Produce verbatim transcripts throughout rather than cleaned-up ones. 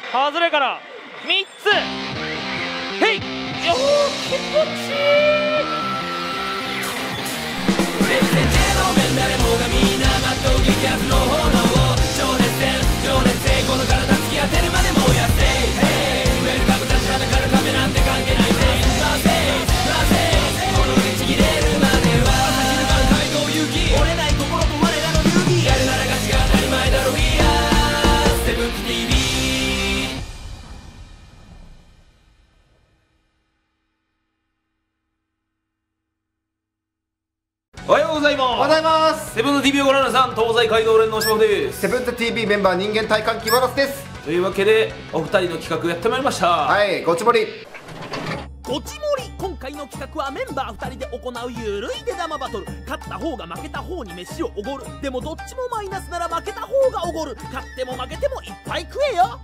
外れからみっつ、へい、よー、気持ちいい。誰もがみんな全う激アツの炎を、情熱戦情熱戦、この体突き当てるまで燃やせ。ウェルカム立ちはだかる壁なんて関係ないぜ。なぜなぜこの打ち切れるまでは朝昼晩街道行き、折れない心と我らの流儀、やるならガチが当たり前だろ。 We are セブンティービー。おはようございます。おはようございます。セブンズ ティービー をご覧の皆さん、東西街道連の翔です。 セブンズ ティービー メンバー人間体感キバロスです。 というわけでお二人の企画やってまいりました。 はい、ごちもりごちもり。今回の企画はメンバーふたりで行うゆるい出玉バトル。勝った方が負けた方に飯をおごる。でもどっちもマイナスなら負けた方がおごる。勝っても負けてもいっぱい食えよ。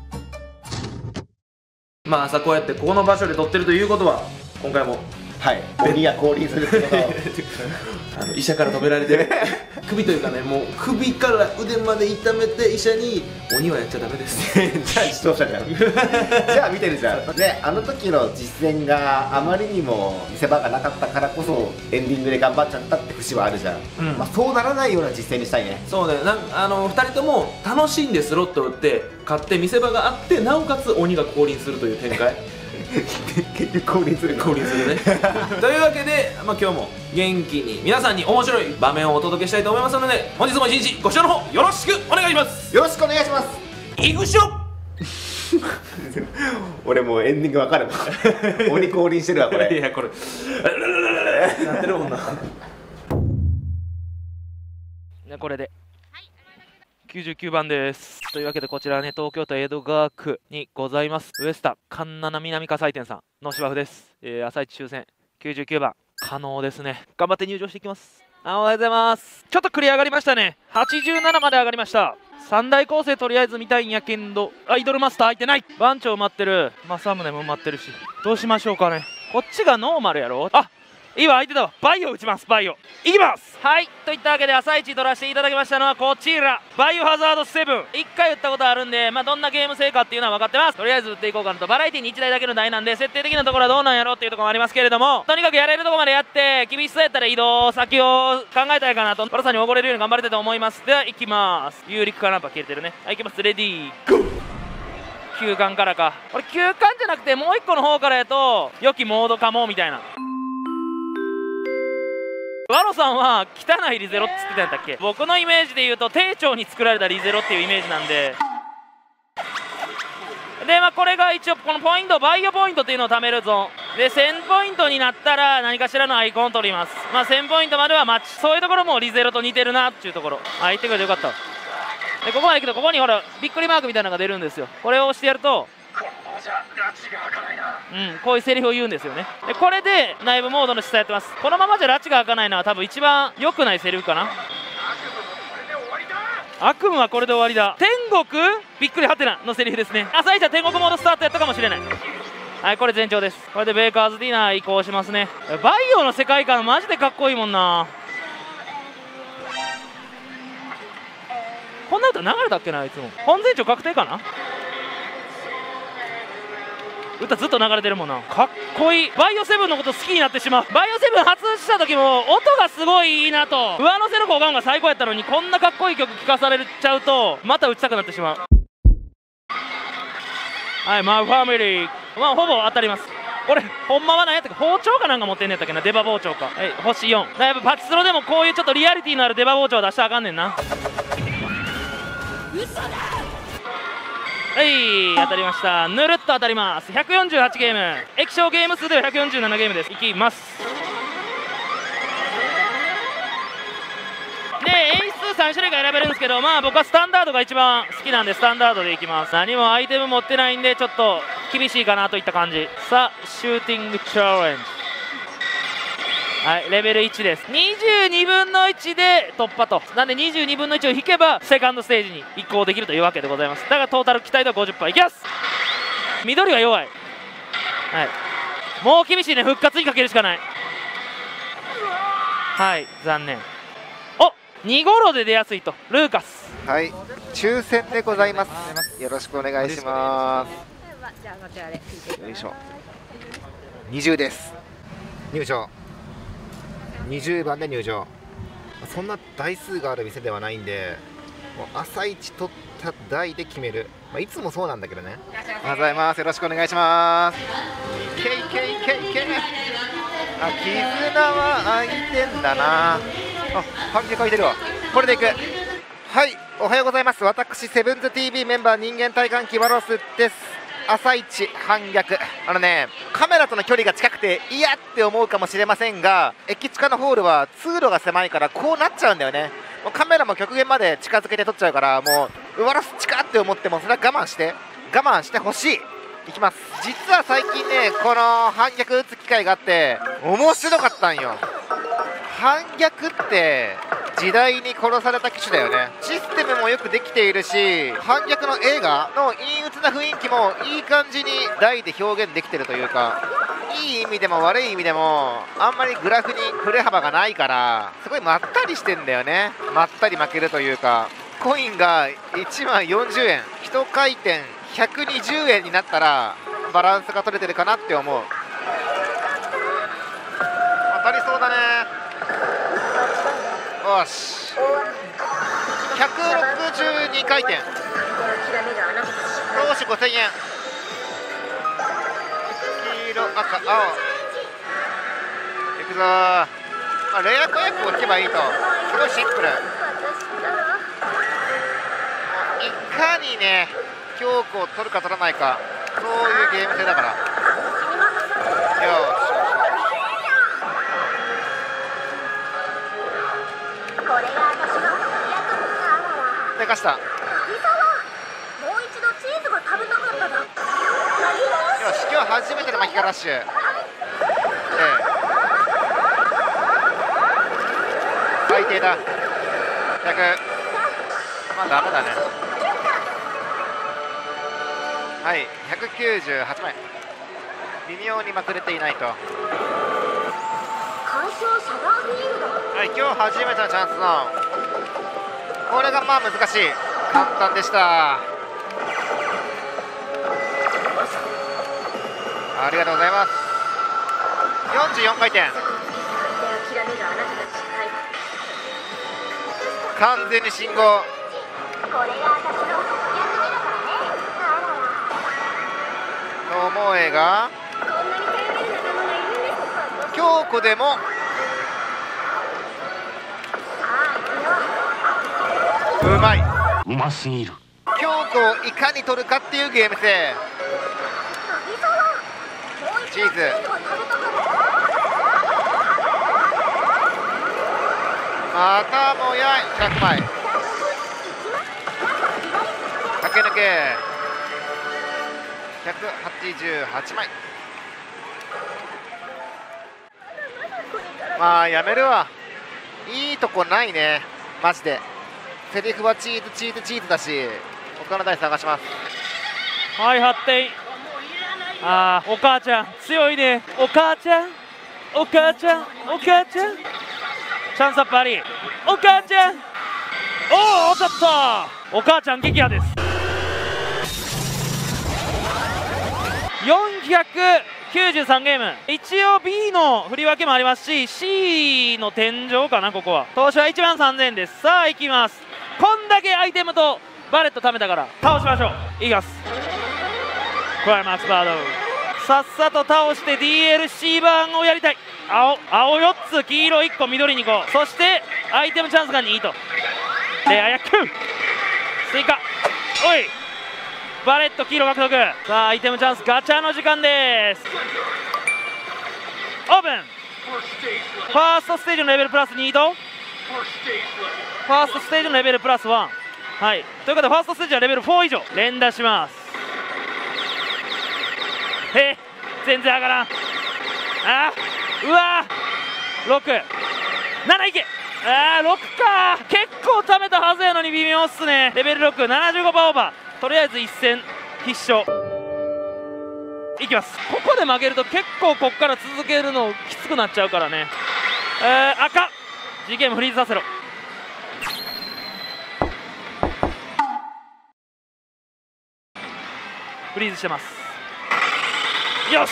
まあ朝こうやってここの場所で撮ってるということは、今回もはい鬼が降臨するってことあの医者から止められて首というかね、もう首から腕まで痛めて医者に「鬼はやっちゃダメです」 じゃあ視聴者じゃんじゃあ見てるじゃんね。あの時の実践があまりにも見せ場がなかったからこそエンディングで頑張っちゃったって節はあるじゃん、うん、まあそうならないような実践にしたいね。 そうね、なんあのふたりとも楽しんでスロットを打って勝って見せ場があって、なおかつ鬼が降臨するという展開結局降臨する降臨するねというわけで、まあ、今日も元気に皆さんに面白い場面をお届けしたいと思いますので、本日も一日ご視聴の方よろしくお願いします。 よろしくお願いします。 いくしょ俺もうエンディングわかる鬼降臨してるわこれ。 いやこれなってるもんなこれできゅうじゅうきゅうばんです。というわけでこちらはね、東京都江戸川区にございますウエスタ環七南火災店さんの芝生です。えー、朝一抽選きゅうじゅうきゅうばん可能ですね。頑張って入場していきます。あ、おはようございます。ちょっと繰り上がりましたね。はちじゅうななまで上がりました。さん大構成とりあえず見たいんやけんど、アイドルマスター空いてない。番長埋まってる。政宗も埋まってるし、どうしましょうかね。こっちがノーマルやろ。あ、いいわ、相手だわ。バイオ打ちます。バイオいきます。はい、といったわけで朝一取らせていただきましたのはこちら、バイオハザードセブン。いっかい打ったことあるんで、まあどんなゲーム性かっていうのは分かってます。とりあえず打っていこうかなと。バラエティにいちだいだけの台なんで設定的なところはどうなんやろっていうところもありますけれども、とにかくやれるところまでやって、厳しそうやったら移動先を考えたいかなと、パラさんにおごれるように頑張りたいと思います。では行きます。有力化ナンパ切れてるね。はい、行きます。レディーゴー。急貫からか。これ急貫じゃなくてもういっこの方からやと良きモードかもみたいな。ワロさんは汚いリゼロって言ってたんやったっけ。僕のイメージで言うと丁重に作られたリゼロっていうイメージなんで、でまあこれが一応このポイント、バイオポイントっていうのを貯めるゾーンで、せんポイントになったら何かしらのアイコンを取ります。まあせんポイントまではマッチ、そういうところもリゼロと似てるなっていうところ。あ、言ってくれてよかった。でここまで行くとここにほらびっくりマークみたいなのが出るんですよ。これを押してやるとうん、こういうセリフを言うんですよね。でこれで内部モードの下やってます。このままじゃ拉致が開かないのは多分一番良くないセリフかな。悪夢はこれで終わりだ。天国びっくりはてなのセリフですね。朝一は天国モードスタートやったかもしれない。はい、これ前兆です。これでベーカーズディナー移行しますね。バイオの世界観マジでかっこいいもんな。こんな歌流れたっけな。いつも本前兆確定かな。歌ずっと流れてるもんな。かっこいい。バイオセブンのこと好きになってしまう。バイオセブン発した時も音がすごいいいなと、上乗せの交換が最高やったのに、こんなかっこいい曲聴かされちゃうとまた打ちたくなってしまう。はい、マイファミリー、まあほぼ当たります。これほんまは何やったか、包丁かなんか持ってんねやったっけな。デバ包丁か。はい、星よん。だいぶパチスロでもこういうちょっとリアリティのあるデバ包丁出したらあかんねんな。嘘だ。はい、当たりました。ぬるっと当たります。ひゃくよんじゅうはちゲーム、液晶ゲーム数ではひゃくよんじゅうななゲームです。いきます。で演出さん種類が選べるんですけど、まあ僕はスタンダードが一番好きなんでスタンダードでいきます。何もアイテム持ってないんでちょっと厳しいかなといった感じ。さあシューティングチャレンジ、はい、レベルいちです。にじゅうにぶんのいちで突破と。なんでにじゅうにぶんのいちを引けばセカンドステージに移行できるというわけでございます。だからトータル期待度は ごじゅっパーセント いきます。緑が弱い。はい、もう厳しいね。復活にかけるしかない。はい、残念。お、にゴロで出やすいと。ルーカスはい、抽選でございます。よろしくお願いします。よいしょ。にじゅうです。入場。にじゅうばんで入場。そんな台数がある店ではないんで、もう朝一取った台で決める。まあ、いつもそうなんだけどね。おはようございます。よろしくお願いします。ケイケイケイケイ。あ、絆は開いてんだな。あ、反撃開いてるわ。これでいく。はい、おはようございます。私セブンズ ティーブイ メンバー人間体感キバロスです。朝一反逆。あのね、カメラとの距離が近くて嫌って思うかもしれませんが、駅近のホールは通路が狭いからこうなっちゃうんだよね。もうカメラも極限まで近づけて撮っちゃうから、もううわらす近って思ってもそれは我慢して我慢してほしい。いきます。実は最近ね、この反逆打つ機会があって面白かったんよ。反逆って時代に殺された機種だよね。システムもよくできているし、反逆の映画の陰鬱な雰囲気もいい感じに台で表現できてるというか、いい意味でも悪い意味でもあんまりグラフに振れ幅がないからすごいまったりしてんだよね。まったり負けるというか、コインがいちまいよんじゅうえん、いち回転ひゃくにじゅうえんになったらバランスが取れてるかなって思う。当たりそうだね。よし、ひゃくろくじゅうにかいてん、投資ごせんえん、黄色赤青いくぞー。まあ、レア子役を引けばいいと、すごいシンプル。いかにね強固を取るか取らないか、そういうゲーム性だから。よし、でかした。よし、今日初めてのマキカラッシュ。ええ、最低だ。ひゃく、まあダメだね。はい、ひゃくきゅうじゅうはちまい、微妙にまくれていないと。はい、今日初めてのチャンスのこれがまあ難しい。簡単でした。ありがとうございます。よんじゅうよんかいてん、完全に信号。ともえが強固でもうまい。 うますぎる。 強固をいかに取るかっていうゲーム性。チーズまたもやひゃくまい、駆け抜けひゃくはちじゅうはちまい。まあやめるわ、いいとこないねマジで。セリフはチーズチーズチーズだし、他の台探します。 はい、はってん。あー、お母ちゃん強いね。お母ちゃんお母ちゃんお母ちゃん、チャンスアップあり。お母ちゃん、おお、当たった。お母ちゃん撃破です。よんひゃくきゅうじゅうさんゲーム。一応 ビー の振り分けもありますし シー の天井かな。ここは投資はいちまんさんぜんえんです。さあ行きます。こんだけアイテムとバレット貯めたから倒しましょう。いきます。クライマックスバード、さっさと倒して ディーエルシー 版をやりたい。青青よっつ、黄色いっこ、緑にご、そしてアイテムチャンスがにと。レアヤック追加。おい、バレット黄色獲得。さあアイテムチャンスガチャの時間です。オープン。ファーストステージのレベルプラスにとファーストステージのレベルプラスワン。はい、ということでファーストステージはレベルフォー以上連打します。へ全然上がらん。あー、うわー、ろく、なないけ。あー、ろくか。結構貯めたはずやのに微妙っすね。レベルろく、ななじゅうごパーオーバー。とりあえず一戦必勝いきます。ここで負けると結構こっから続けるのきつくなっちゃうからね。えー、赤 ジーケーエム フリーズさせろ。 フリーズしてます。よし、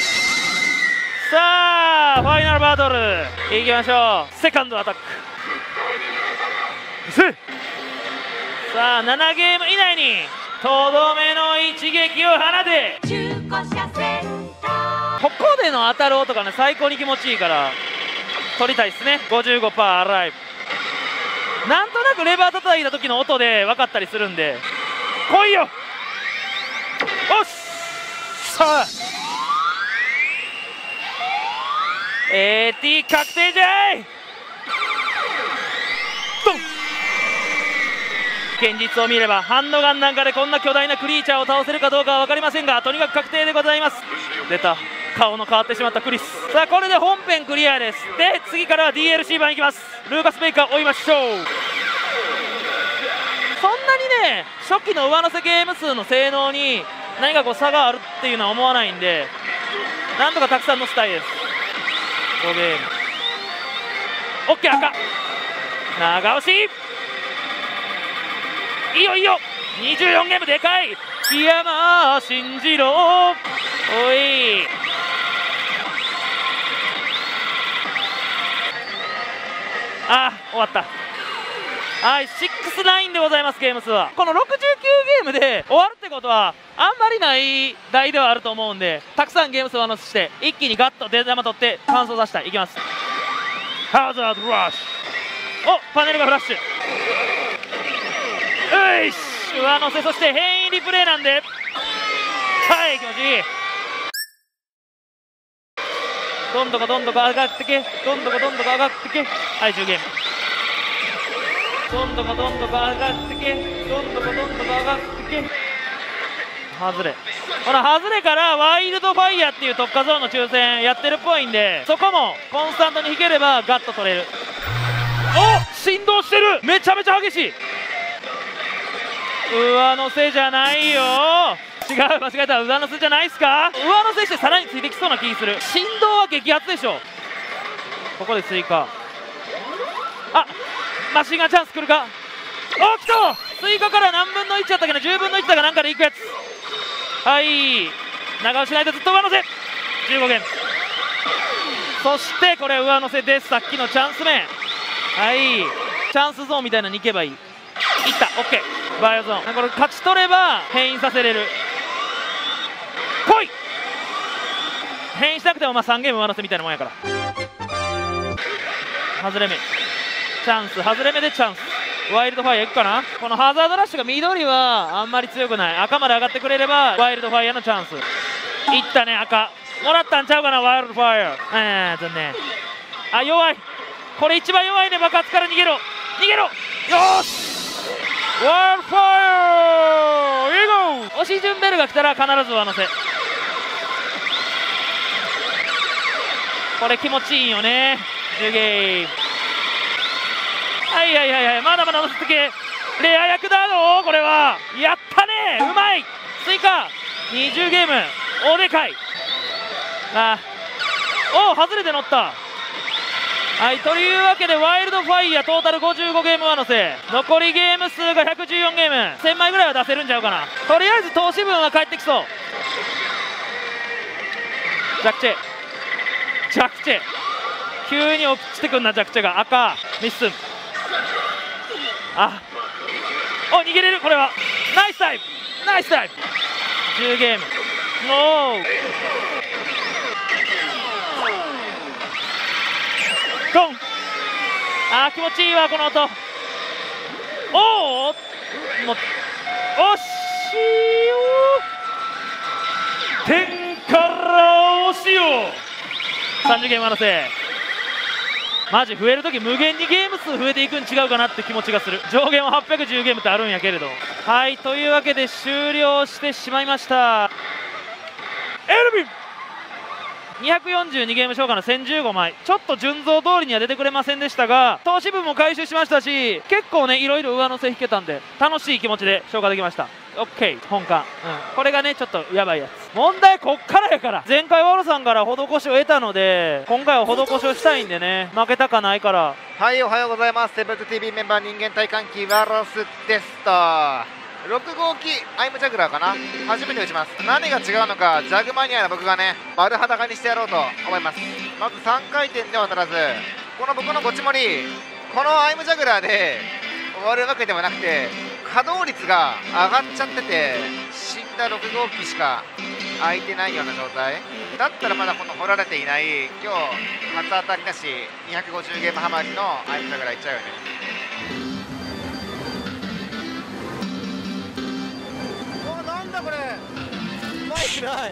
さあファイナルバトルいきましょう。セカンドアタック、さあななゲーム以内にとどめの一撃を放て。ここでの当たる音がね最高に気持ちいいから取りたいですね。 ごじゅうごパーセント アライブ、なんとなくレバー叩いた時の音で分かったりするんで、来いよ。おっさあ エーティー 確定じゃい。ドン。現実を見ればハンドガンなんかでこんな巨大なクリーチャーを倒せるかどうかは分かりませんが、とにかく確定でございます。出た、顔の変わってしまったクリス。さあこれで本編クリアです。で次からは ディーエルシー 版いきます。ルーカス・ベイカー追いましょう。そんなにね初期の上乗せゲーム数の性能に何かこう差があるっていうのは思わないんで、なんとかたくさん乗せたいです。ごゲーム OK、 赤長押し、いいよいいよ、にじゅうよんゲームでかい。山信じろ、おいあー終わった。はい、ろくじゅうきゅうでございます。ゲーム数はこのろくじゅうきゅうゲームで終わるってことはあんまりない台ではあると思うんで、たくさんゲーム数を乗せして一気にガッと出玉取って完走させたい。いきます。ハザードラッシュ、おパネルがフラッシュ、ういし上乗せ、そして変異リプレイなんで、はい気持ちいい。どんどこどんどこ上がってけ、どんどこどんどこ上がってけ。はいじゅうゲーム、どんどこどんどこ上がってけ、どんどこどんどこ上がってけ。外れ、この外れからワイルドファイヤーっていう特化ゾーンの抽選やってるっぽいんで、そこもコンスタントに引ければガッと取れる。お振動してる、めちゃめちゃ激しい。上乗せじゃないよ、違う、間違えた、上乗せじゃないっすか。上乗せしてさらについてきそうな気する。振動は激アツでしょ。ここで追加、あマシンガンチャンス来るか。お来た、追加から何分のいちだったっけな、じゅうぶんのいちだかなんかでいくやつ。はい長押しないとずっと上乗せ、じゅうごゲーム、そしてこれ上乗せです。さっきのチャンス面、はいチャンスゾーンみたいなのに行けばいい。いった OK、 バイオゾーン、これ勝ち取れば変異させれる。来い、変異しなくてもまあさんゲーム上乗せみたいなもんやから。外れ目チャンス、外れ目でチャンス、ワイルドファイヤーいくかな。このハザードラッシュが緑はあんまり強くない。赤まで上がってくれればワイルドファイヤーのチャンス。いったね、赤もらったんちゃうかな、ワイルドファイヤー。えー残念、あ弱い、これ一番弱いね。爆発から逃げろ逃げろ、よしワイルドファイヤー、いいゴー。押し順ベルが来たら必ず上乗せ、これ気持ちいいよね。じゅうゲーム、はいはいはいはい、まだまだ乗せてけ。レア役だろこれは。やったね、うまい。追加にじゅうゲーム、おでかい。あお外れて乗った。はいというわけでワイルドファイヤートータルごじゅうごゲーム上乗せ、残りゲーム数がひゃくじゅうよんゲーム、せんまいぐらいは出せるんちゃうかな。とりあえず投資分は返ってきそう。ジャクチェジャクチェ急に落ちてくんな。ジャクチェが赤ミッスン、あお逃げれる、これはナイスタイムナイスタイム。じゅうゲームおードン、あー気持ちいいわこの音。おおもっおしよ天から押しよさんじゅうゲーム上乗せ。マジ増えるとき無限にゲーム数増えていくん違うかなって気持ちがする。上限ははっぴゃくじゅうゲームってあるんやけれど。はいというわけで終了してしまいました。エルビンにひゃくよんじゅうにゲーム消化のせんじゅうごまい、ちょっと順増通りには出てくれませんでしたが、投資分も回収しましたし、結構ねいろいろ上乗せ引けたんで楽しい気持ちで消化できました。 OK 本館、うん、これがねちょっとやばいやつ。問題こっからやから。前回ワールさんから施しを得たので今回は施しをしたいんでね、負けたかないから。 はいおはようございます。セブンズ ティーブイ メンバー人間体感機ワロスですと。 ろく号機アイムジャグラーかな、初めて打ちます。何が違うのかジャグマニアな僕がね丸裸にしてやろうと思います。まずさんかい転では足らず、この僕のゴチモリこのアイムジャグラーで終わるわけではなくて、稼働率が上がっちゃってて死んだろく号機しか空いてないような状態だったら、まだこの掘られていない今日初当たりだしにひゃくごじゅうゲームハマりのアイムジャグラーいっちゃうよね。うわ、なんだこれ、マイクない。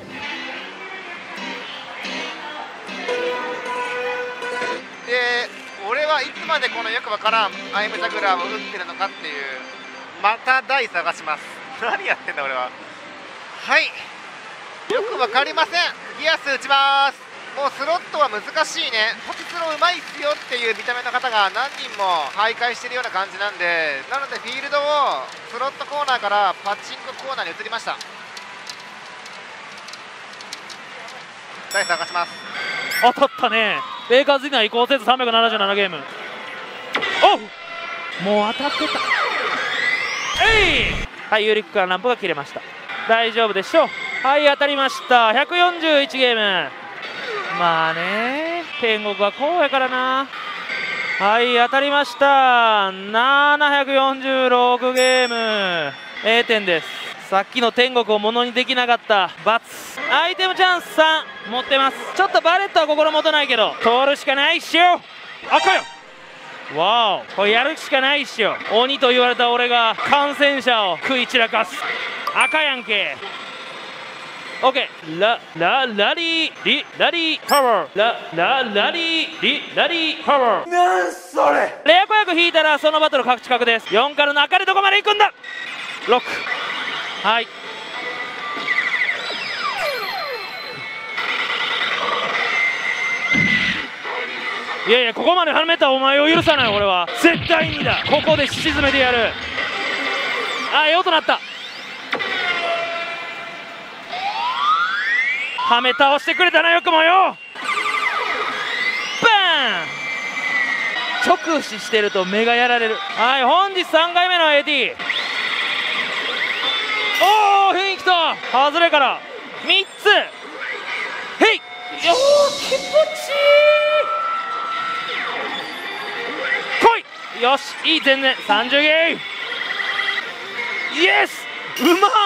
で俺はいつまでこのよくわからんアイムジャグラーを打ってるのかっていう、また台探します。何やってんだ俺は。はい、よくわかりません。ギアス打ちます。もうスロットは難しいね。パチスロうまいっすよっていう見た目の方が何人も徘徊してるような感じなんで、なのでフィールドをスロットコーナーからパチンココーナーに移りました。台探します。 当たったね。ベイカーズ以内移行せずさんびゃくななじゅうななゲーム。おう、もう当たってた。えい、はい、有力からランプが切れました。大丈夫でしょう。はい、当たりました。ひゃくよんじゅういちゲーム。まあね、天国はこうやからな。はい、当たりました。ななひゃくよんじゅうろくゲーム。A 点です。さっきの天国をものにできなかった罰。アイテムチャンスさん持ってます。ちょっとバレットは心もとないけど通るしかないっしょ。赤よ、わお、これやるしかないっしょ。鬼と言われた俺が感染者を食い散らかす。赤やんけ。オッケー、ラララリーリラリーパワー、ラララリーリラリーパワー。なんそれ。レア子役引いたらそのバトル確確です。よんからの赤でどこまで行くんだ。ろく、はい、いやいや、ここまではめたお前を許さない。俺は絶対にだ。ここで沈めてやる。あ、よとなった。はめ倒してくれたな、よくもよ。バーン。直視してると目がやられる。はい、本日さんかいめの エーティー。 おお、雰囲気と外れからみっつ。へい、よー、気持ちいい。来い、よし、いい、全然さんじゅうゲーム。イエス、うまっ。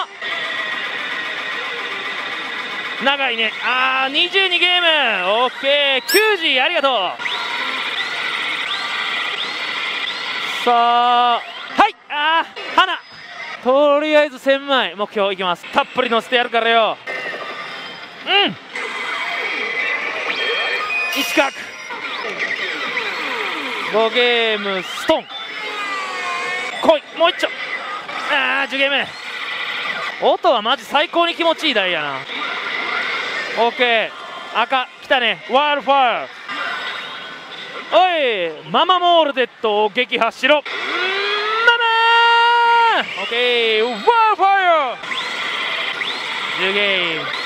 長いね。あー、にじゅうにゲーム。オッケー、きゅうじ、ありがとう。さあ、はい、あー、花。とりあえずせんまい目標いきます。たっぷり乗せてやるからよ。うん、いち角ごゲームストン。来い、もう一丁。あー、じゅうゲーム。音はマジ最高に気持ちいい台やな。オッケー、赤来たね。ワールファイア。おい、ママモールデッドを撃破しろ。ママー。オッケー、ワールファイア。じゅうゲーム。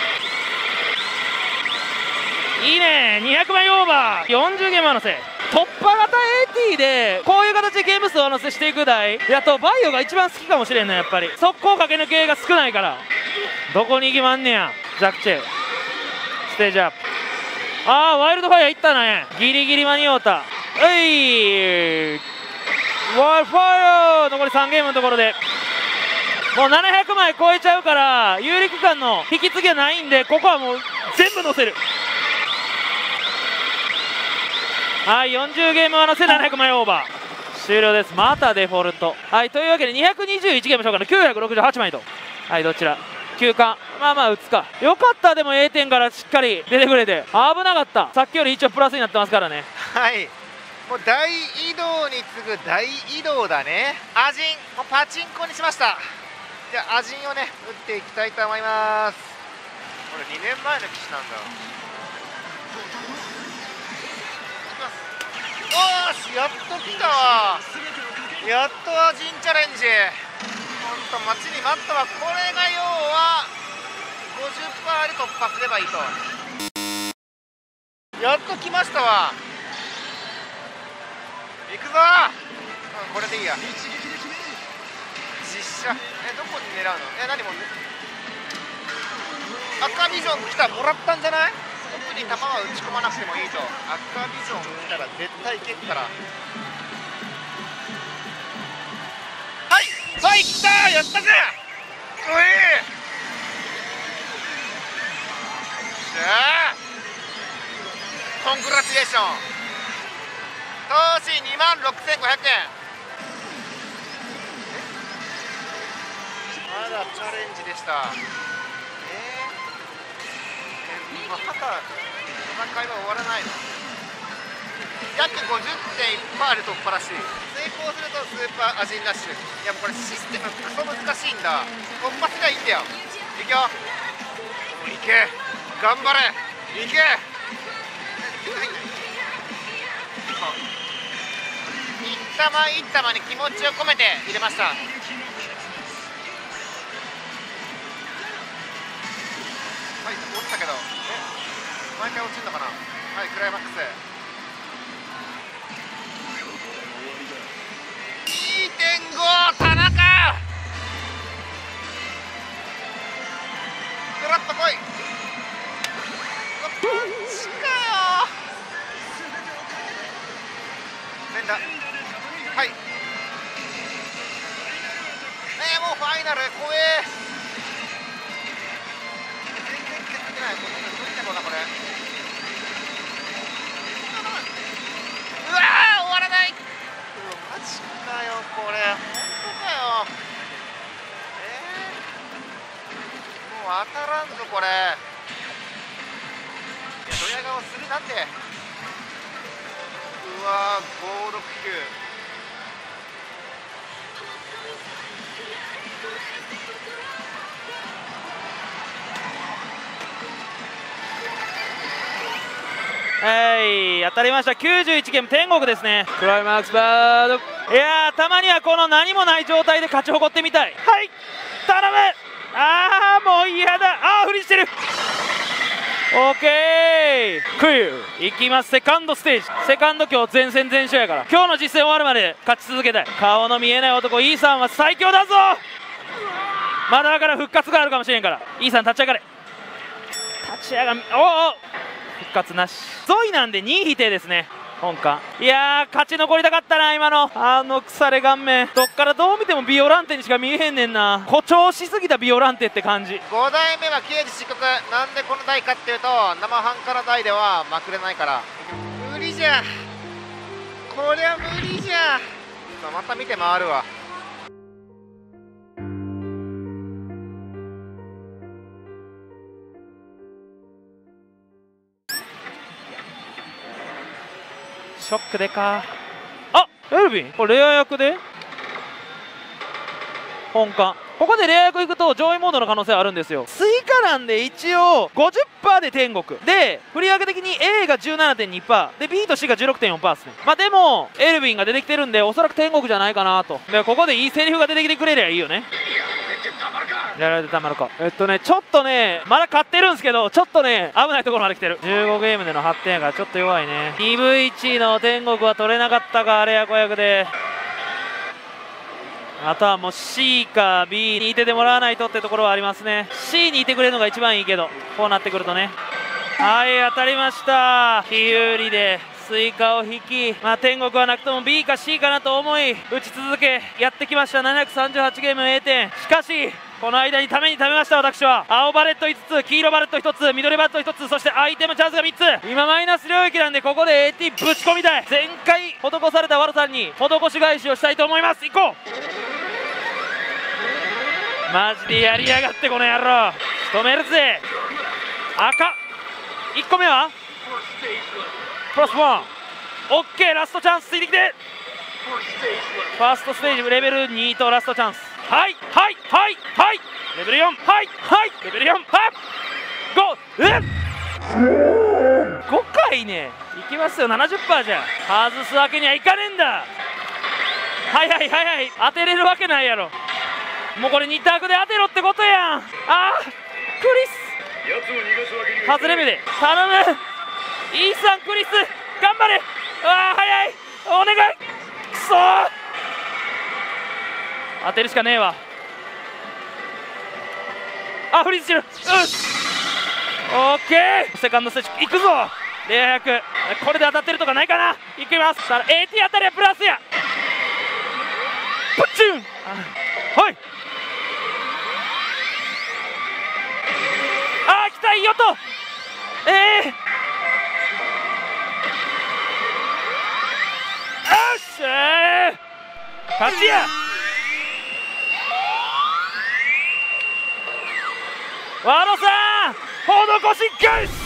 いいね、にひゃくまいオーバー。よんじゅうゲームのせ。突破型 エーティー でこういう形でゲーム数を上乗せしていく台やとバイオが一番好きかもしれんの。やっぱり速攻駆け抜けが少ないから。どこに行きまんねや。ジャックチェステージアップ。あー、ワイルドファイアいったね。ギリギリ間に合うた。おい、ワイルドファイア残りさんゲームのところでもうななひゃくまい超えちゃうから有利区間の引き継ぎはないんで、ここはもう全部乗せる。はい、よんじゅうゲームは乗せななひゃくまいオーバー終了です。またデフォルト。はい、というわけでにひゃくにじゅういちゲーム消化のきゅうひゃくろくじゅうはちまいと。はい、どちら休館。まあまあ打つか。よかった。でも A 点からしっかり出てくれて危なかった。さっきより一応プラスになってますからね。 はい、もう大移動に次ぐ大移動だね。アジンもうパチンコにしました。じゃあアジンをね打っていきたいと思います。これにねんまえの機種なんだ。おーし、やっと来たわ。やっとアジンチャレンジ。ほんと待ちに待ったわ。これが要は ごじゅっパーセント で突破すればいいと。やっと来ましたわ。行くぞー、うん、これでいいや。実しゃ。えどこに狙うの？え何も赤ビジョン来た、もらったんじゃない？特に球は打ち込まなくてもいいと。赤ビジョン来たら絶対いけっから。はいはい来たー、やったぜ。うえーしゃー、コングラチュレーション。投資にまんろくせんごひゃくえん。まだチャレンジでした。えー、えまだ戦いは終わらないの？約ごじゅってんいっぱいある突破らしい。成功するとスーパーアジンラッシュ。いやもうこれシステムクソ難しいんだ。突破すりゃいいんだよ。いくよ、いけ頑張れいけ。一玉一玉に気持ちを込めて入れました。はい落ちたけど、え毎回落ちるのかな。はいクライマックス にてんご 田中グラッと来い。パンチかよ。連打はいえー、もうファイナル怖え。全然削ってない。これ無理だろうなこれ。うわー終わらない。うわマジかよこれ本当かよ。えー、もう当たらんぞこれ。いやドヤ顔するなんで。うわーごーろくきゅう。 はい、当たりました。きゅうじゅういちゲーム天国ですね。クライマックスバード。いやーたまにはこの何もない状態で勝ち誇ってみたい。はい頼む。あーもう嫌だ。あーフリーしてる。オーケークイーいきます。セカンドステージ。セカンド今日全戦全勝やから今日の実戦終わるまで勝ち続けたい。顔の見えない男イーサンは最強だぞ。まだだから復活があるかもしれんから。イーサン立ち上がれ。立ち上がりおお復活なし。ゾイなんでにい否定ですね本館。いやー勝ち残りたかったな今のあの腐れ顔面。どっからどう見てもビオランテにしか見えへんねんな。誇張しすぎたビオランテって感じ。 ごだいめは刑事失格。なんでこの台かっていうと生半可な台ではまくれないから。無理じゃこりゃ無理じゃ。また見て回るわ。 ショックでか。あエルヴィンこれレア役で本館。ここでレア役いくと上位モードの可能性あるんですよ。追加なんで一応 ごじゅっパーセント で天国で振り分け的に A が じゅうななてんにパーセント で B と C が じゅうろくてんよんパーセント ですね。まあでもエルヴィンが出てきてるんでおそらく天国じゃないかなと。でここでいいセリフが出てきてくれりゃいいよね。やられてたまるか。えっとねちょっとねまだ勝ってるんですけどちょっとね危ないところまで来てる。じゅうごゲームでのはってんやからちょっと弱いね。 にブイいち の天国は取れなかったか。あれや子役であとはもう C か B にいててもらわないとってところはありますね。 C にいてくれるのが一番いいけどこうなってくるとね。はい当たりました。有利でスイカを引き、まあ、天国はなくとも B か C かなと思い打ち続けやってきました。ななひゃくさんじゅうはちゲーム A 点。しかしこの間にためにためました。私は青バレットいつつ黄色バレットひとつ緑バレットひとつそしてアイテムチャンスがみっつ。今マイナス領域なんでここで エーティー ぶち込みたい。前回施された悪さに施し返しをしたいと思います。行こうマジでやりやがってこの野郎。仕留めるぜ。赤いっこめはプラスワン。オッケーラストチャンスついてきて。ファーストステージレベルにとラストチャンス。はいはいはいはいレベルよんはいはいレベルよんはいごえっごかいねいきますよ。 ななじゅっパーセント じゃ外すわけにはいかねえんだ。はいはいはいはい当てれるわけないやろ。もうこれに択で当てろってことやん。あークリス外れ目で頼む。イーサンクリス頑張れ。あー早いお願いくそー当てるしかねえわ。 あフリーズしてる。よしオッケー。セカンドステージいくぞ。レアひゃくこれで当たってるとかないかな。いきます。さあ エーティー あたりはプラスや。プッチュンはいあー来たいい音。ええー、よっしゃー勝ちや。ワロさん施し返す。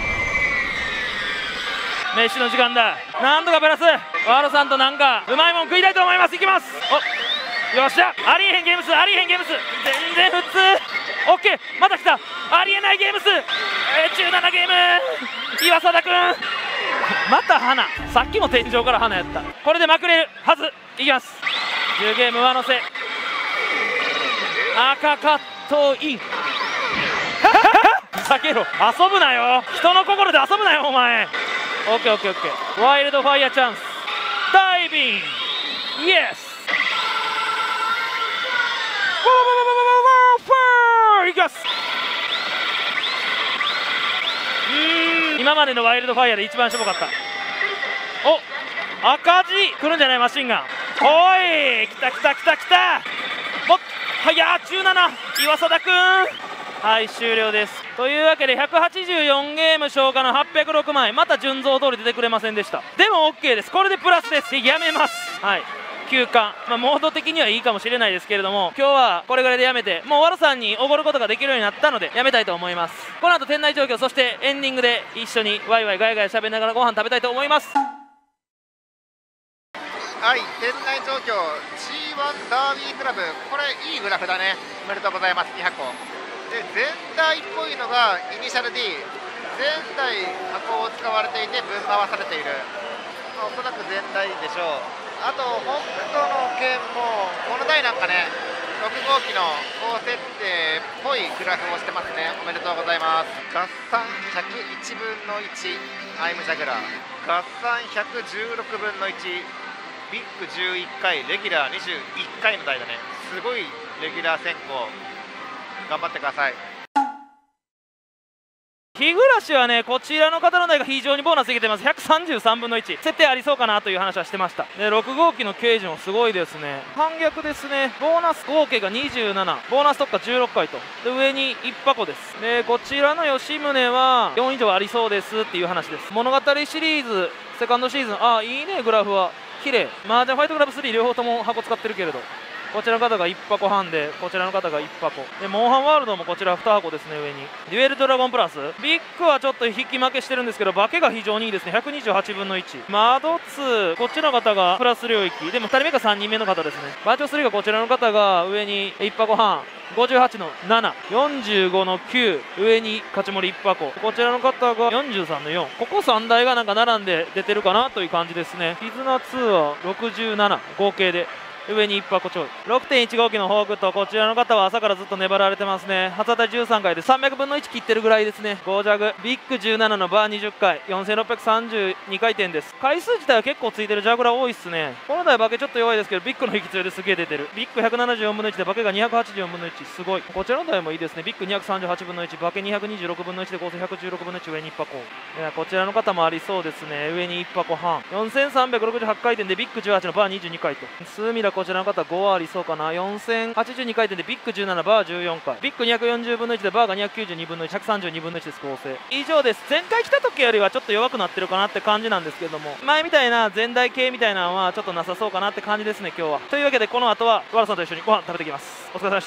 飯の時間だ。なんとかプラスワロさんとなんかうまいもん食いたいと思います。いきます。およっしゃありえへんゲーム数ありえへんゲーム数全然普通。オッケーまた来たありえないゲーム数、えー、じゅうななゲーム岩貞くんまた花。さっきも天井から花やった。これでまくれるはず。いきます。じゅうゲーム上乗せ赤カットイン避けろ遊ぶなよ。人の心で遊ぶなよお前。オッケーオッケーオッケー。ワイルドファイヤーチャンスダイビングイエスいきます。うーん今までのワイルドファイヤーで一番しょぼかった。お赤字来るんじゃないマシンガン。おい来た来た来た来たもっはやじゅうなな岩貞くんはい終了です。というわけでひゃくはちじゅうよんゲーム消化のはっぴゃくろくまいまた順増通り出てくれませんでした。でも OK です。これでプラスです。やめます。はい休館、まあ、モード的にはいいかもしれないですけれども今日はこれぐらいでやめてもうワロさんにおごることができるようになったのでやめたいと思います。この後店内状況そしてエンディングで一緒にワイワイガヤガヤ喋りながらご飯食べたいと思います。 はい店内状況 ジーワン ダービークラブこれいいグラフだね。おめでとうございます。にひゃっこで全体っぽいのがイニシャル D 全体箱を使われていて分回されている、まあ、おそらく全体でしょう。あと北斗の剣もこの台なんかねろく号機の高設定っぽいグラフをしてますね。おめでとうございます。合算ひゃくいちぶんのいちアイムジャグラー合算ひゃくじゅうろくぶんのいちビッグじゅういっかいレギュラーにじゅういっかいの台だね。すごいレギュラー選考頑張ってください。 日暮らしはねこちらの方の台が非常にボーナスできてます。ひゃくさんじゅうさんぶんのいち設定ありそうかなという話はしてました。でろく号機のケージもすごいですね。反逆ですね。ボーナス合計がにじゅうななボーナス特化じゅうろっかいとで上にいち箱です。でこちらの吉宗はよん以上ありそうですっていう話です。物語シリーズセカンドシーズンあいいねグラフは綺麗。マージャンファイトクラブスリー両方とも箱使ってるけれどこちらの方がいち箱半でこちらの方がいち箱でモンハンワールドもこちらに箱ですね。上にデュエルドラゴンプラスビッグはちょっと引き負けしてるんですけど化けが非常にいいですね。ひゃくにじゅうはちぶんのいちマドツーこっちの方がプラス領域でもふたりめかさんにんめの方ですね。バーチョースリーがこちらの方が上にいち箱半ごじゅうはちのななよんじゅうごのきゅう上に勝ち盛りいち箱こちらの方がよんじゅうさんのよんここさん台がなんか並んで出てるかなという感じですね。絆ツーはろくじゅうなな合計で上にいち箱ちょい ろくてんいち号機のホークとこちらの方は朝からずっと粘られてますね。初当たりじゅうさんかいでさんびゃくぶんのいち切ってるぐらいですね。ゴージャグビッグじゅうななのバーにじゅっかいよんせんろっぴゃくさんじゅうにかい転です。回数自体は結構ついてるジャグラー多いっすね。この台化けちょっと弱いですけどビッグの引き強いですげえ出てる。ビッグひゃくななじゅうよんぶんのいちで化けがにひゃくはちじゅうよんぶんのいちすごい。こちらの台もいいですね。ビッグにひゃくさんじゅうはちぶんのいち化けにひゃくにじゅうろくぶんのいちで合成ひゃくじゅうろくぶんのいち上にいち箱いやこちらの方もありそうですね。上にいち箱半よんせんさんびゃくろくじゅうはちかい転でビッグじゅうはちのバーにじゅうにかいとスーミラこちらの方ごありそうかな。よんせんはちじゅうにかい転でビッグじゅうななバーじゅうよんかいビッグにひゃくよんじゅうぶんのいちでバーがにひゃくきゅうじゅうにぶんのいち ひゃくさんじゅうにぶんのいちです構成以上です。前回来た時よりはちょっと弱くなってるかなって感じなんですけども前みたいな全台系みたいなのはちょっとなさそうかなって感じですね今日は。というわけでこの後はワロさんと一緒にご飯食べてきます。お疲れ様でした。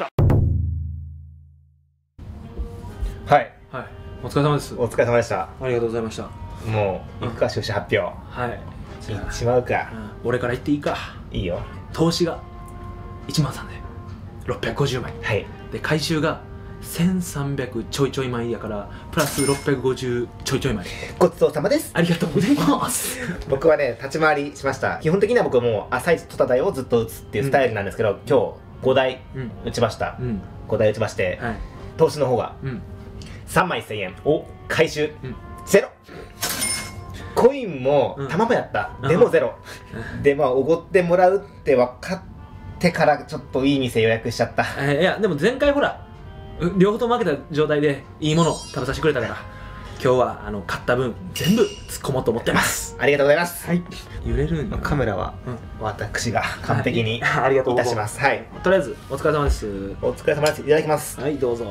はいはいお疲れ様です。 お疲れ様でした。 ありがとうございました。 もう行くか収支発表はい行っちまうか。 俺から言っていいか。 いいよ。 投資がいちまんさんぜんろっぴゃくごじゅうまいはいで回収がせんさんびゃくちょいちょい枚やからプラスろっぴゃくごじゅうちょいちょい枚ごちそうさまです。 ありがとうございます僕はね立ち回りしました。基本的には僕はもう朝一取った台をずっと打つっていうスタイルなんですけど、うん、今日ごだい打ちました、うん、ごだい打ちまして、はい、投資の方が、うん、さんまいせんえんお回収、うん、ゼロコインも玉もやった、うん、でもゼロでまあおごってもらうって分かってからちょっといい店予約しちゃった。 えー、いやでも前回ほら両方とも負けた状態でいいものを食べさせてくれたから、今日はあの買った分全部突っ込もうと思ってます。 ありがとうございます。 はい。揺れるんだ。 カメラは私が完璧にいたします。はい。 とりあえずお疲れ様です。 お疲れ様です。いただきます。 はい、どうぞ。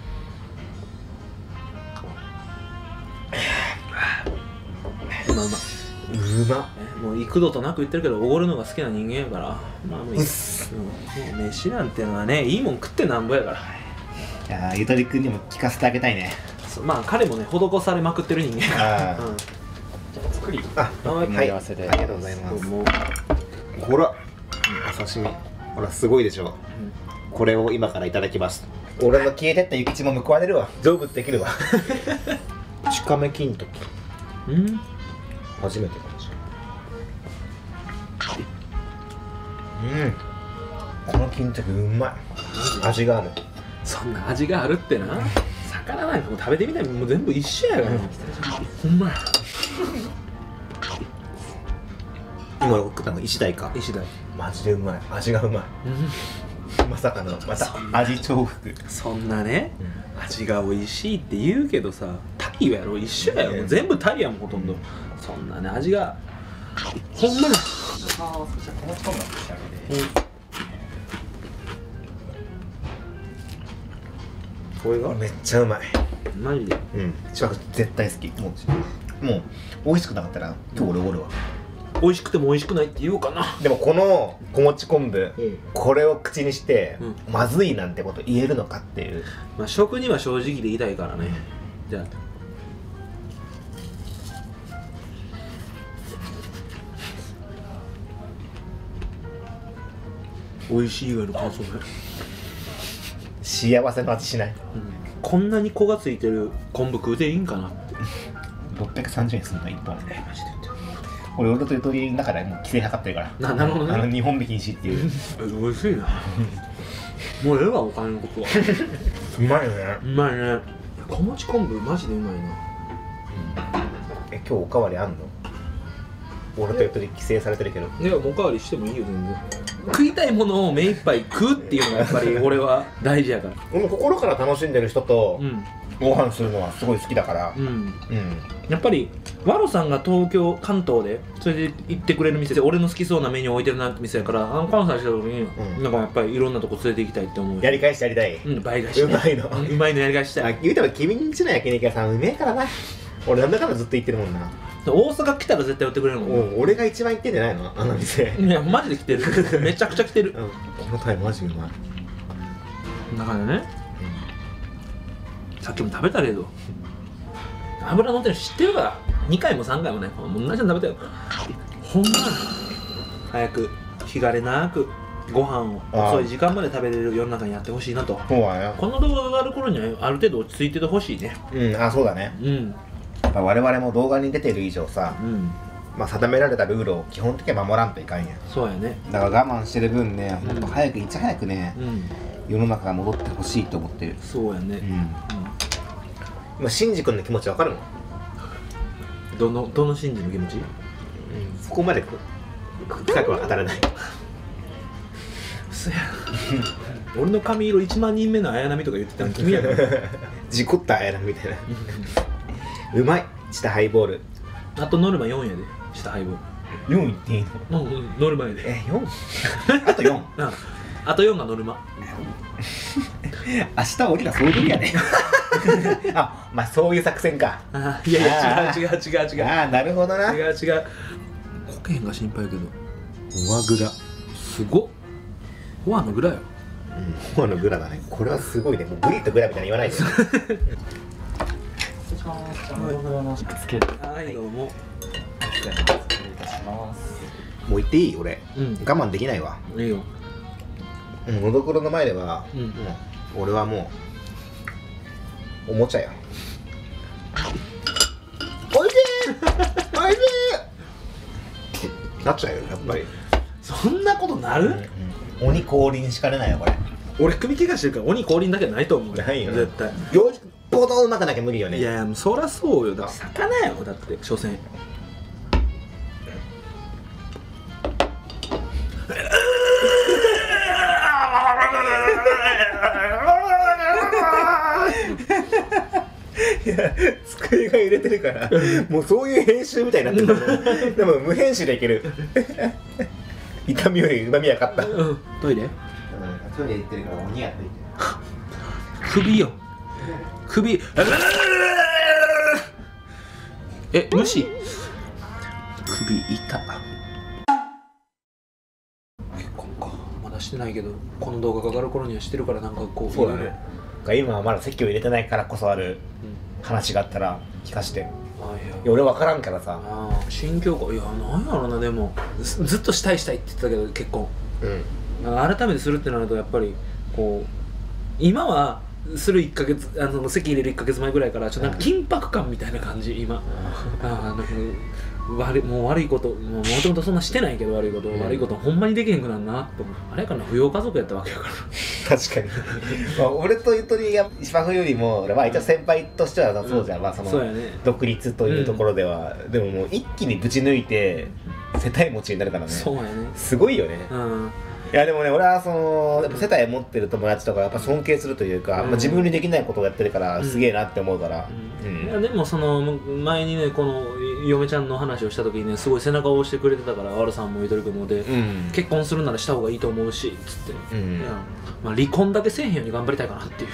うまうま。 うま。 もう幾度となく言ってるけど、おごるのが好きな人間やから、まあもういい。うん、飯なんてのはね、いいもん食ってなんぼやから。 いやー、ゆとりくんにも聞かせてあげたいね。 まあ彼もね、施されまくってる人間やから。うん、じゃあ作り。あ、 はい、ありがとうございます。ほら、お刺身。ほら、すごいでしょ。これを今からいただきます。俺の消えてった諭吉も報われるわ。成仏できるわ。ちかめ金時。うん。初めてかもしれない。うん。この金時うまい。味がある。 そんな味があるってな。魚なんかもう食べてみたい。もう全部一緒やから。ほんまや。 今俺食ったの石鯛か。 石鯛。 マジでうまい。味がうまい。まさかのまた味重複。 そんなね、うん、味が美味しいって言うけどさ、タイやろ、一緒やろ、全部タイやもんほとんど。そんなね、味がほんまに。 これがめっちゃうまい。 マジで。 うん。近く絶対好き。もうもう美味しくなかったら今日俺おるわ。 美味しくても美味しくないって言おうかな。 でもこの子持ち昆布、うん、これを口にして、うん、まずいなんてこと言えるのかっていう。 まあ食には正直で言いたいからね。じゃあ美味しい以外の感想ね。 幸せの味しない、うん、 こんなに子がついてる昆布食うていいんかなって。 ろっぴゃくさんじゅうえんすんのいっぽん。えマジで俺俺とゆとりの中でもう規制測ってるから。 なるほどね。あの日本引きにしっていう。 美味しいな。もうええわお金のことは。 うまいね。 うまいね。子持ち昆布マジでうまいな。 え今日おかわりあんの？俺とゆとり規制されてるけど。 いやおかわりしてもいいよ全然。食いたいものを目いっぱい食うっていうのがやっぱり俺は大事やから。 俺も心から楽しんでる人とご飯するのはすごい好きだから。うん。うん。 やっぱりワロさんが東京関東でそれで行ってくれる店で俺の好きそうなメニュー置いてるなって店やから、あの関西来た時に、うん、なんかやっぱりいろんなとこ連れて行きたいって思う。 やり返しやりたい。 うん、倍返し、ね。 うまいの。 うまいのやり返したい。 あ、言うても君んちの焼肉屋さんうめえからな。俺なんだかんだずっと行ってるもんな。 大阪来たら絶対売ってくれるもん。 うん、俺が一番行ってんじゃないのあの店。 いやマジで来てる。めちゃくちゃ来てる。うん、 このタイマジうまい。 だからね、うん、さっきも食べたけど油乗ってるの知ってるから。にかいもさんかいもね、同じの食べたよ。ほんま早く日枯れなくご飯を遅い時間まで食べれる世の中にやってほしいなと。この動画が上がる頃にはある程度落ち着いててほしいね。 うん、あ、そうだね。うん、やっぱ我々も動画に出てる以上さ、うん、まあ定められたルールを基本的には守らんといかんや。そうやね。だから我慢してる分ね、ほんと早くいち早くね、うん、世の中が戻ってほしいと思ってる。そうやね。うん、今シンジ君の気持ちわかるの？どのどのシンジの気持ち？うん、そこまで深くは語らない。そや。俺の髪色いちまんにんめの綾波とか言ってたの君やから。事故った綾波みたいな。うまい。下ハイボール。あとノルマよんやで。下ハイボール。よんいっていいの？うん、ノルマやで。え、よん？あとよん。あ、あとよんがノルマ。明日俺らそういう時やね。あ、まあそういう作戦か。あ、いやいや違う違う違う違う。ああ、なるほどな。違う違う。こけへんが心配やけど。フォアグラ。すごっ。フォアのグラよ。うん、フォアのグラだね。これはすごいね。もうグリッとグラみたいな言わないで。失礼します。ありがとうございます。つける。はい、どうも。失礼いたします。もう行っていい？俺。うん。我慢できないわ。いいよ。うん、のどくろの前では、うん、もう俺はもうおもちゃよ。おいしいおいしいなっちゃうよやっぱり。そんなことなる？うん、うん、鬼降臨しかねないよこれ。俺首怪我してるから鬼降臨だけないと思う。ないよ絶対。よっぽどうまくなきゃ無理よね。いやいやもうそりゃそうよ。だって魚よだって所詮。 机が揺れてるからもうそういう編集みたいになってるでも無編集でいける痛みより旨味はかった、 うん、トイレ、うん、 トイレ行ってるから鬼やっていて首よ首え虫首痛結婚かまだしてないけどこの動画が上がる頃にはしてるからなんかこうそうだね今はまだ籍を入れてないからこそある話があったら聞かして、うん、あいや俺分からんからさあ心境かいやなんやろなでもずっとしたいしたいって言ってたけど結婚、うん、改めてするってなるとやっぱりこう今はするいっかげつあの籍入れるいっかげつまえぐらいからちょっとなんか緊迫感みたいな感じ今あなんか悪いもう悪いこともともとそんなしてないけど悪いこと、うん、悪いことほんまにできへんくなるなと思うあれかな扶養家族やったわけやから確かにまあ俺とゆとりが芝生よりもまあ一応先輩としてはそうじゃん、うん、まあその独立というところでは、うん、でももう一気にぶち抜いて世帯持ちになるからねそうやねすごいよね、うんいやでもね俺はそのやっぱ世帯持ってる友達とかやっぱ尊敬するというか、うんまあ、自分にできないことをやってるからすげえなって思うから、 うんうん、いやでもその前にねこの嫁ちゃんの話をした時にねすごい背中を押してくれてたからワルさんもゆとりくんもで、うん、結婚するならした方がいいと思うしつって、うんいやまあ、離婚だけせえへんように頑張りたいかなっていう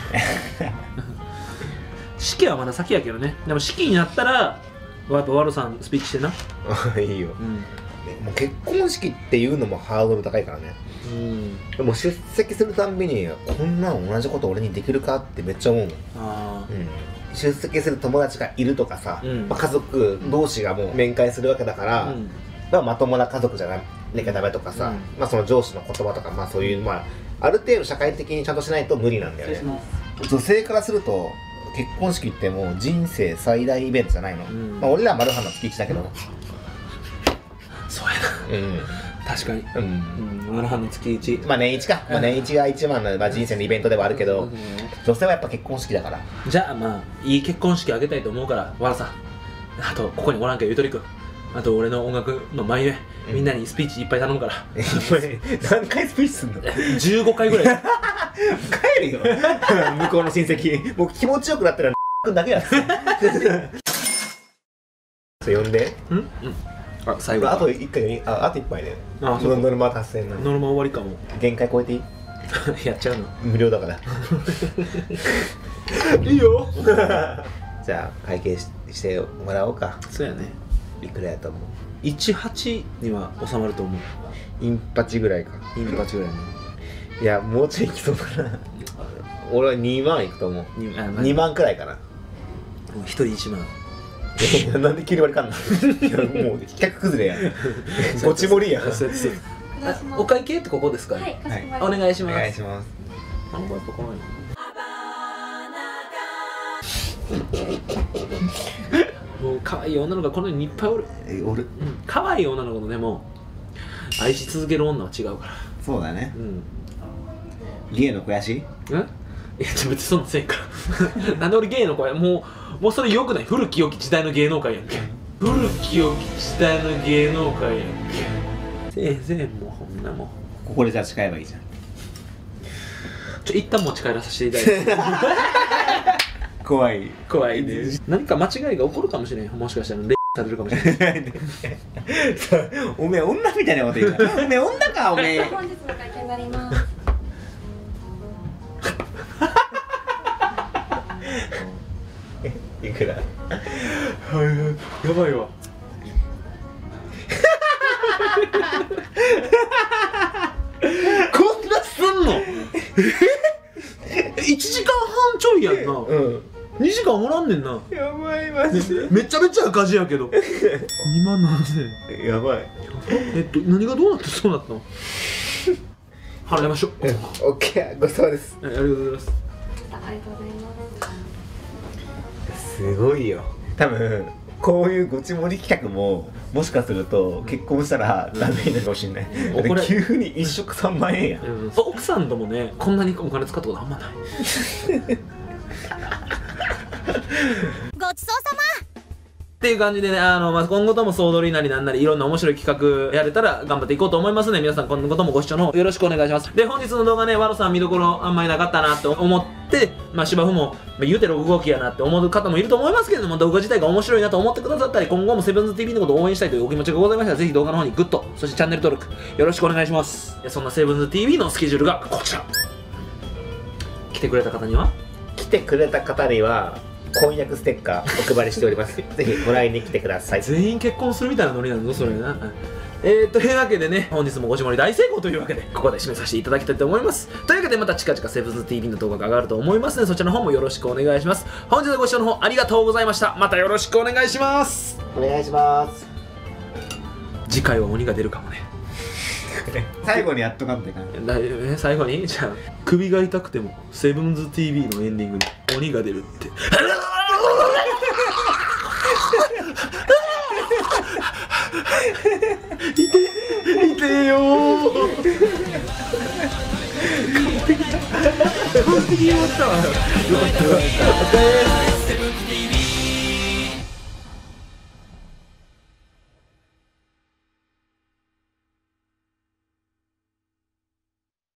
式はまだ先やけどねでも式になったらやっぱワルさんスピーチしてないいよ、うんもう結婚式っていうのもハードル高いからね、うん、でも出席するたんびにこんな同じこと俺にできるかってめっちゃ思うのあ、うん、出席する友達がいるとかさ、うんまあ、家族同士がもう面会するわけだから、うんまあ、まともな家族じゃなきゃダメとかさ、うんまあ、その上司の言葉とか、まあ、そういう、まあ、ある程度社会的にちゃんとしないと無理なんだよね女性からすると結婚式ってもう人生最大イベントじゃないの、うんまあ、俺らはマルハンのスピーチだけどそうやな、うん、確かにうんマルハンの月いちまあ年一か、まあ、年一が一番の、まあ、人生のイベントではあるけど、うん、女性はやっぱ結婚式だからじゃあまあいい結婚式あげたいと思うからわらさんあとここにおらんけどゆとりくんあと俺の音楽の前へみんなにスピーチいっぱい頼むから何回スピーチすんのじゅうごかいぐらい帰るよ向こうの親戚僕気持ちよくなったらくんだけやそう呼んでうんうんあ最後あといっかいああといっぱいねあそのノルマ達成なノルマ終わりかも限界超えていいやっちゃうの無料だからいいよじゃあ会計 し, してもらおうかそうやねいくらやと思ういちはちには収まると思うインパチぐらいかインパチぐらいねいやもうちょいいきそうだな俺はにまんいくと思う に, にまんくらいかなひとりいちまんなんで切り割りかんのもう企画崩れやごち盛りやお会計ってここですか、はい、お願いします。 お願いします。 あの子やっぱ可愛いもう可愛い女の子がこの世にいっぱいおるえおる、 うん、可愛い女の子のでも愛し続ける女は違うからそうだね、うん、ゲイの子やしえいや別にそんなせんからなんで俺ゲイの子やもうもうそれよくない古き良き時代の芸能界やんけ古き良き時代の芸能界やんけせえせえもうほんなもんここでじゃあ誓えばいいじゃんちょ一旦持ち帰らさせていただいて怖い怖いね何か間違いが起こるかもしれんもしかしたらレされるかもしれないおめえ女みたいなこと言うなおめえ女かおめえ本日の会見になりますいくらはいはいやばいわこんなすんのいちじかんはんちょいやんな、うん、にじかんもらんねんなやばいマジでめちゃめちゃ赤字やけどにまんななせんやばいえっと何がどうなってそうなったの払いましょうオッケーごちそうです、 はい、ありがとうございますありがとうございますすごいよ多分こういうごち盛り企画ももしかすると結婚したらダメになるかもしれない、うん、これ急に一食さんまんえんや、うん、 奥さんともねこんなにお金使ったことあんまないごちそうさまっていう感じでね、あの、まあ、今後とも総取りなりなんなりいろんな面白い企画やれたら頑張っていこうと思いますので、皆さん今後ともご視聴の方よろしくお願いします。で、本日の動画ね、ワロさん見どころあんまりなかったなと思って、 まあ、芝生も、まあ、言うてる動きやなって思う方もいると思いますけれども、動画自体が面白いなと思ってくださったり、今後もセブンズ ティーブイ のことを応援したいというお気持ちがございましたら、ぜひ動画の方にグッド、そしてチャンネル登録よろしくお願いします。そんなセブンズ ティーブイ のスケジュールがこちら。来てくれた方には来てくれた方には婚約ステッカーお配りしておりますぜひもらいに来てください。 全員結婚するみたいなノリなのそれな。えー、というわけでね、本日もごちもり大成功というわけで、ここで締めさせていただきたいと思います。というわけで、また近々セブンズ ティーブイ の動画が上がると思いますので、そちらの方もよろしくお願いします。本日はご視聴の方ありがとうございました。またよろしくお願いします。 お願いします。 次回は鬼が出るかもね。 最後にやっとかんといかん。 だえ最後にじゃあ、首が痛くてもセブンズ ティーブイ のエンディングに鬼が出るって。いていてよー。完璧だ。完璧だったわ。よかったよかった。